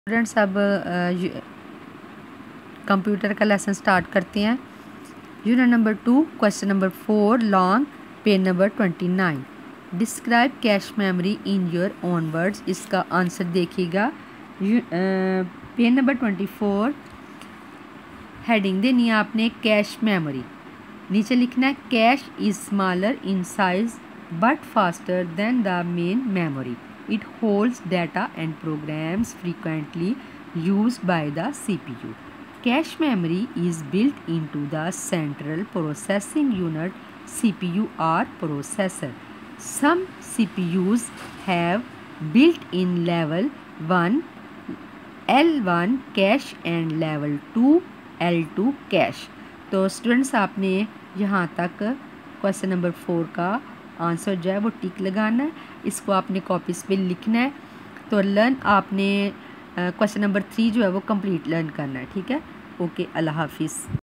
Students अब computer का lesson start करते हैं। Unit number 2 question number 4 long page number 29। Describe cache memory in your own words. इसका answer देखिएगा। Page number 24 heading देनी है आपने कैश मेमोरी। नीचे लिखना है cache is smaller in size but faster than the main memory. It holds data and programs frequently used by the CPU. Cache memory is built into the central processing unit CPU or processor. Some CPUs have built-in level 1 L1 cache and level 2 L2 cache. तो students आपने यहाँ तक question number 4 का answer जो है वो टिक लगाना है। इसको आपने कॉपीज़ पे लिखना है। तो लर्न आपने क्वेश्चन नंबर 3 जो है वो कंप्लीट लर्न करना है। ठीक है, ओके, अल्लाह हाफिज़।